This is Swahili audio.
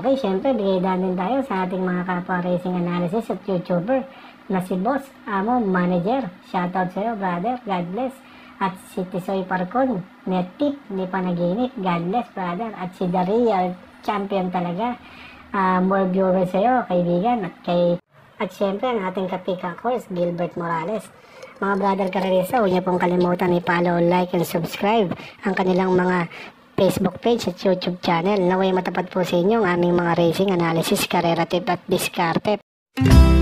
Okay, syempre, bigay din tayo sa ating mga kapwa racing analysis at YouTuber na si Boss Amo Manager. Shoutout sa'yo, brother. God bless. At si Tisoy Parcon, net tip, hindi pa naginip. God bless, brother. At si The Real Champion talaga. More viewers sa'yo, kaibigan. At syempre, ang ating kapika course, Gilbert Morales. Mga brother Karerisa, huwag niyo pong kalimutan i-follow, like, and subscribe ang kanilang mga Facebook page at YouTube channel. Naway matapat po sa inyo ang aming mga racing analysis, Kareratip at Diskarte.